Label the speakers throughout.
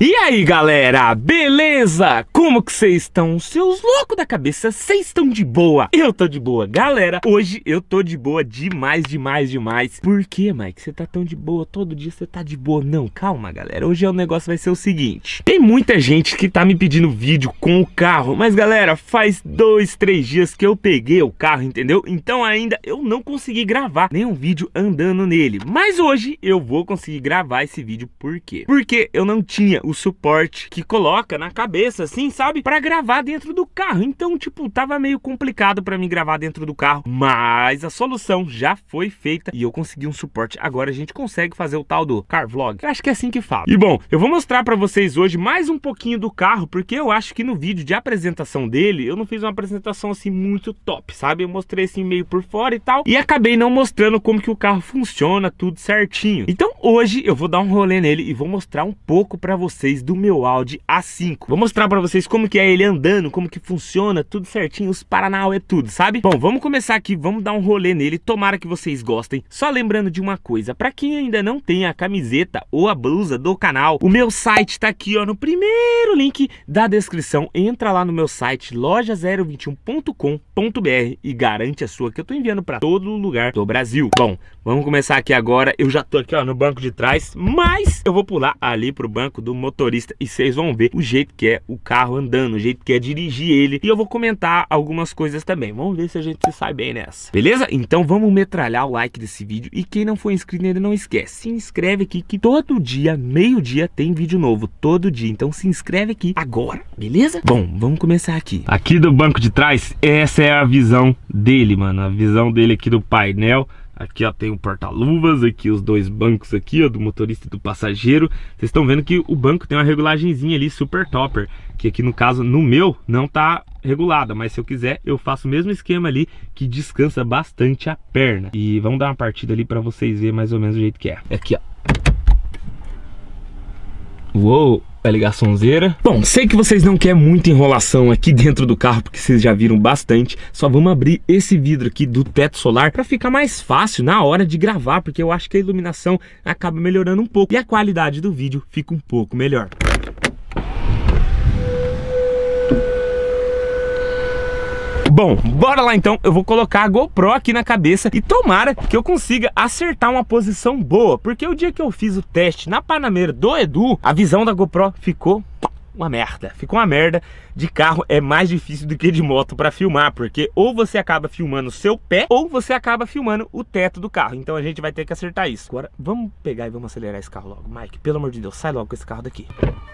Speaker 1: E aí galera, beleza? Como que vocês estão? Seus loucos da cabeça, vocês estão de boa? Eu tô de boa, galera. Hoje eu tô de boa demais. Por que, Mike? Você tá tão de boa? Todo dia você tá de boa? Não, calma galera, hoje o negócio vai ser o seguinte. Tem muita gente que tá me pedindo vídeo com o carro, mas galera, faz 2, 3 dias que eu peguei o carro, entendeu? Então ainda eu não consegui gravar nenhum vídeo andando nele. Mas hoje eu vou conseguir gravar esse vídeo, por quê? Porque eu não tinha o suporte que coloca na cabeça, assim, sabe? Pra gravar dentro do carro. Então, tipo, tava meio complicado pra mim gravar dentro do carro. Mas a solução já foi feita e eu consegui um suporte. Agora a gente consegue fazer o tal do car vlog. Eu acho que é assim que fala. E bom, eu vou mostrar pra vocês hoje mais um pouquinho do carro, porque eu acho que no vídeo de apresentação dele, eu não fiz uma apresentação assim muito top, sabe? Eu mostrei assim meio por fora e tal, e acabei não mostrando como que o carro funciona, tudo certinho. Então hoje eu vou dar um rolê nele e vou mostrar um pouco pra vocês do meu Audi A5. Vou mostrar pra vocês como que é ele andando, como que funciona, tudo certinho, os Paranauê, tudo, sabe? Bom, vamos começar aqui, vamos dar um rolê nele, tomara que vocês gostem. Só lembrando de uma coisa, pra quem ainda não tem a camiseta ou a blusa do canal, o meu site tá aqui, ó, no primeiro link da descrição. Entra lá no meu site, loja021.com.br e garante a sua, que eu tô enviando pra todo lugar do Brasil. Bom, vamos começar aqui agora. Eu já tô aqui, ó, no banco de trás, mas eu vou pular ali pro banco do motorista e vocês vão ver o jeito que é o carro andando, o jeito que é dirigir ele, e eu vou comentar algumas coisas também. Vamos ver se a gente se sai bem nessa, beleza? Então vamos metralhar o like desse vídeo, e quem não for inscrito ainda, não esquece, se inscreve aqui que todo dia, meio-dia, tem vídeo novo, todo dia. Então se inscreve aqui agora, beleza? Bom, vamos começar aqui. Aqui do banco de trás, essa é a visão dele, mano, a visão dele aqui do painel. Aqui, ó, tem o porta-luvas, aqui os dois bancos aqui, ó, do motorista e do passageiro. Vocês estão vendo que o banco tem uma regulagenzinha ali, super topper, que aqui no caso, no meu, não tá regulada, mas se eu quiser, eu faço o mesmo esquema ali, que descansa bastante a perna. E vamos dar uma partida ali pra vocês verem mais ou menos o jeito que é. Aqui, ó. Uou! A ligaçãozeira. Bom, sei que vocês não querem muita enrolação aqui dentro do carro, porque vocês já viram bastante. Só vamos abrir esse vidro aqui do teto solar para ficar mais fácil na hora de gravar, porque eu acho que a iluminação acaba melhorando um pouco e a qualidade do vídeo fica um pouco melhor. Bom, bora lá então, eu vou colocar a GoPro aqui na cabeça e tomara que eu consiga acertar uma posição boa, porque o dia que eu fiz o teste na Panameira do Edu, a visão da GoPro ficou uma merda. Ficou uma merda. De carro é mais difícil do que de moto para filmar, porque ou você acaba filmando o seu pé, ou você acaba filmando o teto do carro. Então a gente vai ter que acertar isso. Agora vamos pegar e vamos acelerar esse carro logo. Mike, pelo amor de Deus, sai logo com esse carro daqui.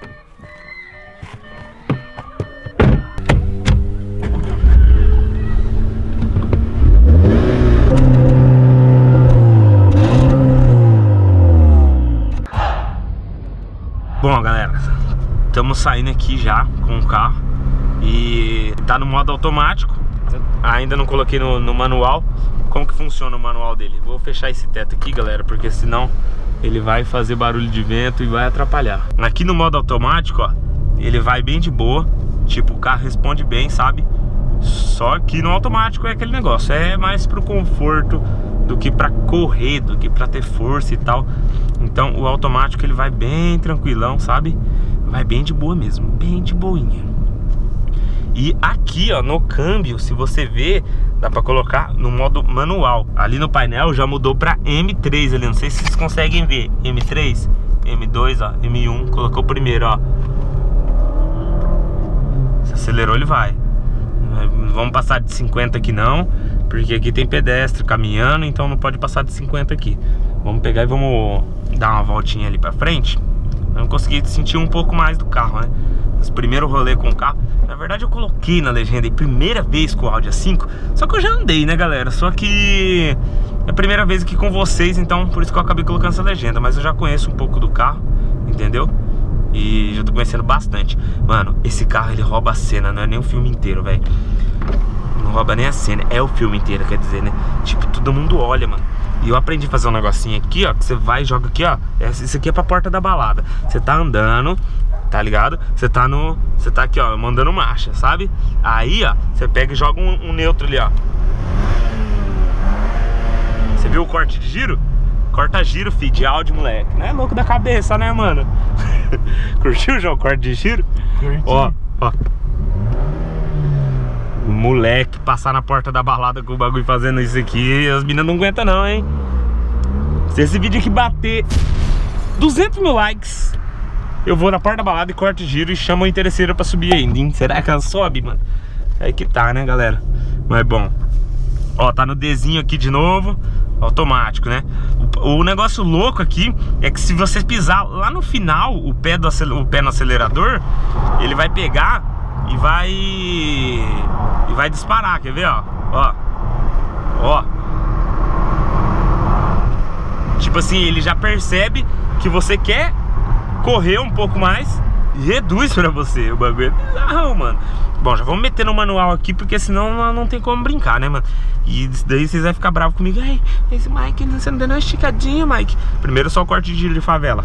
Speaker 1: Bom galera, estamos saindo aqui já com o carro e tá no modo automático. Ainda não coloquei no manual. Como que funciona o manual dele? Vou fechar esse teto aqui galera, porque senão ele vai fazer barulho de vento e vai atrapalhar. Aqui no modo automático, ó, ele vai bem de boa. Tipo, o carro responde bem, sabe? Só que no automático é aquele negócio, é mais pro conforto do que pra correr, do que pra ter força e tal. Então o automático ele vai bem tranquilão, sabe? Vai bem de boa mesmo, bem de boinha. E aqui, ó, no câmbio, se você ver, dá pra colocar no modo manual. Ali no painel já mudou pra M3 ali, não sei se vocês conseguem ver. M3, M2, ó, M1, colocou primeiro, ó. Se acelerou ele vai. Não vamos passar de 50 aqui não, porque aqui tem pedestre caminhando, então não pode passar de 50 aqui. Vamos pegar e vamos dar uma voltinha ali pra frente. Eu não consegui sentir um pouco mais do carro, né? Esse primeiro rolê com o carro, na verdade eu coloquei na legenda aí, primeira vez com o Audi A5. Só que eu já andei, né galera? Só que é a primeira vez aqui com vocês, então por isso que eu acabei colocando essa legenda. Mas eu já conheço um pouco do carro, entendeu? E já tô conhecendo bastante. Mano, esse carro ele rouba a cena, não é nem o filme inteiro, velho. Não rouba nem a cena, é o filme inteiro, quer dizer, né? Tipo, todo mundo olha, mano. E eu aprendi a fazer um negocinho aqui, ó, que você vai e joga aqui, ó. Isso aqui é pra porta da balada. Você tá andando, tá ligado? Você tá aqui, ó, mandando marcha, sabe? Aí, ó, você pega e joga um neutro ali, ó. Você viu o corte de giro? corta-giro, filho, de áudio, moleque. Não é louco da cabeça, né, mano? Curtiu, João? Corte de giro?
Speaker 2: Curti.
Speaker 1: Ó. O moleque passar na porta da balada com o bagulho fazendo isso aqui, as meninas não aguentam não, hein? Se esse vídeo aqui bater 200 mil likes, eu vou na porta da balada e corto giro e chamo a interesseira pra subir ainda, hein? Será que ela sobe, mano? Aí que tá, né, galera? Mas bom. Ó, tá no Dzinho aqui de novo. Automático, né? O negócio louco aqui é que se você pisar lá no final o pé no acelerador, ele vai pegar e vai disparar, quer ver, ó? Ó. Tipo assim, ele já percebe que você quer correr um pouco mais e reduz pra você. O bagulho é bizarro, mano. Bom, já vamos meter no manual aqui, porque senão não tem como brincar, né, mano? E daí vocês vão ficar bravos comigo. Ai, esse Mike, você não deu uma esticadinha, Mike. Primeiro só o corte de giro de favela.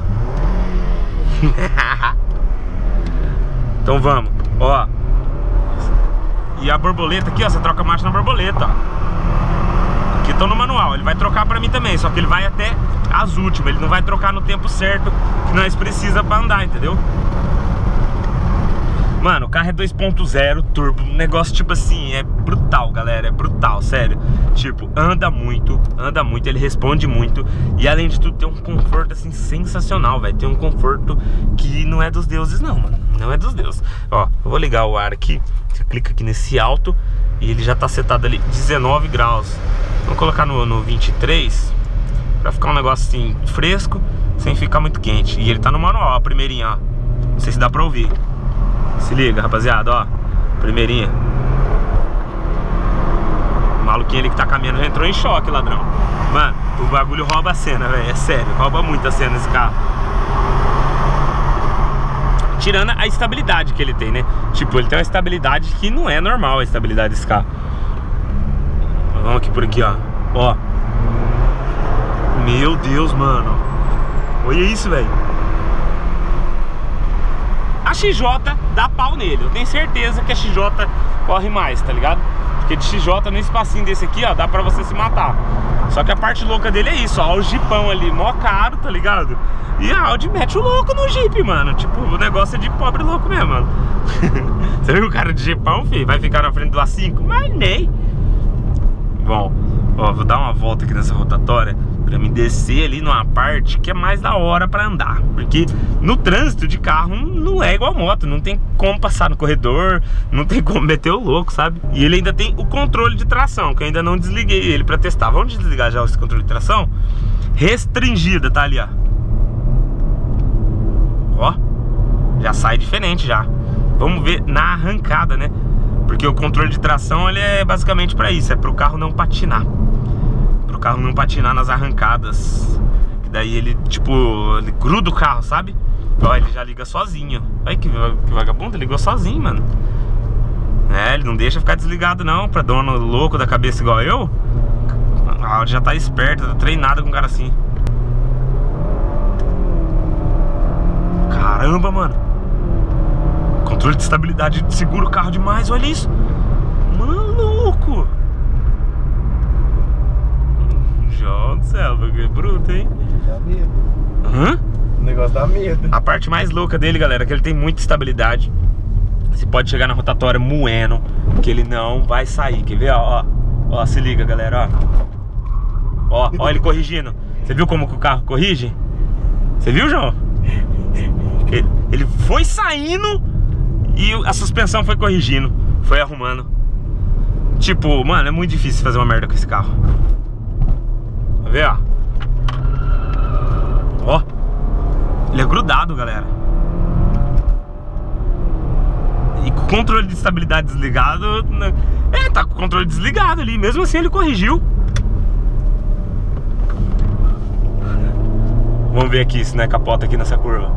Speaker 1: Então vamos, ó. E a borboleta aqui, ó, você troca a marcha na borboleta, ó. Aqui tô no manual, ele vai trocar pra mim também, só que ele vai até as últimas. Ele não vai trocar no tempo certo que nós precisa pra andar, entendeu? Mano, o carro é 2.0 turbo, um negócio tipo assim, é brutal, galera, é brutal, sério. Tipo, anda muito, ele responde muito. E além de tudo, tem um conforto assim sensacional, velho. Tem um conforto que não é dos deuses não, mano, não é dos deuses. Ó, eu vou ligar o ar aqui, você clica aqui nesse alto e ele já tá setado ali 19 graus. Vamos colocar no 23, pra ficar um negócio assim, fresco, sem ficar muito quente. E ele tá no manual, ó, a primeirinha, ó. Não sei se dá pra ouvir. Se liga, rapaziada, ó. Primeirinha. O maluquinho ali que tá caminhando já entrou em choque, ladrão. Mano, o bagulho rouba a cena, velho. É sério, rouba muito a cena esse carro. Tirando a estabilidade que ele tem, né? Tipo, ele tem uma estabilidade que não é normal, a estabilidade desse carro. Vamos aqui por aqui, ó. Ó. Meu Deus, mano. Olha isso, velho. A XJ dá pau nele. Eu tenho certeza que a XJ corre mais, tá ligado? Porque de XJ nesse espacinho desse aqui, ó, dá pra você se matar. Só que a parte louca dele é isso, ó. O Jeepão ali, mó caro, tá ligado? E a Audi mete o louco no Jeep, mano. Tipo, o negócio é de pobre louco mesmo, mano. Você viu o cara de Jeepão, filho? Vai ficar na frente do A5? Mas nem. Bom, ó, vou dar uma volta aqui nessa rotatória pra me descer ali numa parte que é mais da hora pra andar. Porque no trânsito de carro não é igual a moto. Não tem como passar no corredor, não tem como meter o louco, sabe? E ele ainda tem o controle de tração, que eu ainda não desliguei ele pra testar. Vamos desligar já esse controle de tração? Restringida, tá ali, ó. Ó, já sai diferente já. Vamos ver na arrancada, né? Porque o controle de tração, ele é basicamente pra isso. É pro carro não patinar. Pro carro não patinar nas arrancadas. Que daí ele, tipo, ele gruda o carro, sabe? Ó, ele já liga sozinho. Olha que vagabundo, ele ligou sozinho, mano. É, ele não deixa ficar desligado não. Pra dono louco da cabeça igual eu. A Audi já tá esperta, tá treinada com um cara assim. Caramba, mano. Controle de estabilidade segura o carro demais, olha isso. Maluco. João do céu, é bruto, hein?
Speaker 2: Dá medo.
Speaker 1: Hã?
Speaker 2: O negócio dá medo.
Speaker 1: A parte mais louca dele, galera, é que ele tem muita estabilidade. Você pode chegar na rotatória moendo, que ele não vai sair. Quer ver? Ó, ó, se liga, galera, ó. Ó ele corrigindo. Você viu como que o carro corrige? Você viu, João? Ele foi saindo e a suspensão foi corrigindo, foi arrumando. Tipo, mano, é muito difícil fazer uma merda com esse carro. Tá vendo, ó? Ó, ele é grudado, galera. E com o controle de estabilidade desligado. É, tá com o controle desligado ali. Mesmo assim ele corrigiu. Vamos ver aqui se não é capota aqui nessa curva.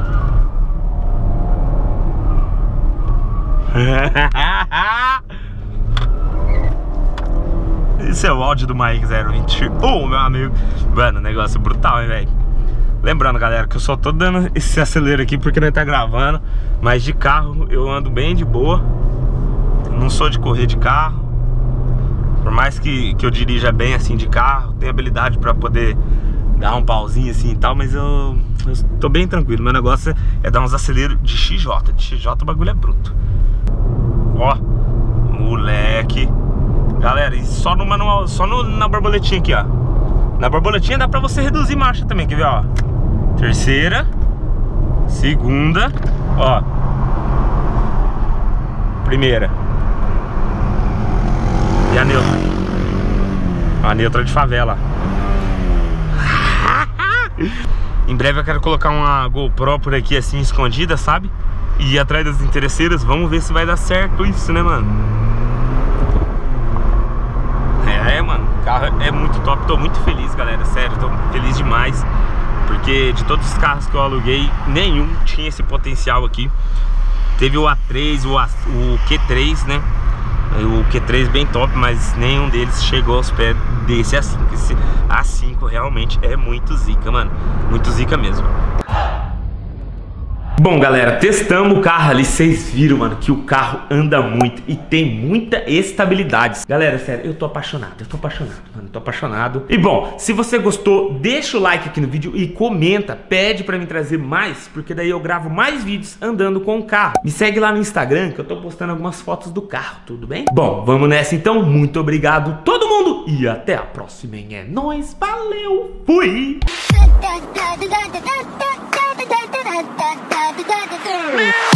Speaker 1: Esse é o áudio do Mike 020. Oh, meu amigo. Mano, negócio brutal, hein, velho. Lembrando, galera, que eu só tô dando esse acelero aqui porque não tá gravando. Mas de carro eu ando bem de boa. Não sou de correr de carro. Por mais que eu dirija bem assim de carro, tenho habilidade pra poder dar um pauzinho assim e tal, mas eu tô bem tranquilo. Meu negócio é dar uns aceleros de XJ. De XJ o bagulho é bruto. Ó, moleque. Galera, e só no manual, só na borboletinha aqui, ó. Na borboletinha dá pra você reduzir marcha também, quer ver, ó. Terceira, segunda, ó. Primeira. E a neutra. A neutra de favela. Em breve eu quero colocar uma GoPro por aqui assim, escondida, sabe? E ir atrás das interesseiras. Vamos ver se vai dar certo isso, né, mano? Mano, o carro é muito top. Tô muito feliz, galera, sério, tô feliz demais. Porque de todos os carros que eu aluguei, nenhum tinha esse potencial aqui. Teve o A3, o Q3, né? O Q3 bem top, mas nenhum deles chegou aos pés desse A5. Esse A5 realmente é muito zica, mano. Muito zica mesmo. Bom, galera, testamos o carro ali. Vocês viram, mano, que o carro anda muito e tem muita estabilidade. Galera, sério, eu tô apaixonado, mano, tô apaixonado. E bom, se você gostou, deixa o like aqui no vídeo e comenta, pede pra mim trazer mais, porque daí eu gravo mais vídeos andando com o carro. Me segue lá no Instagram, que eu tô postando algumas fotos do carro, tudo bem? Bom, vamos nessa então. Muito obrigado todo mundo e até a próxima, hein? É nóis, valeu, fui!
Speaker 3: Da da da da da da da da da da da da da.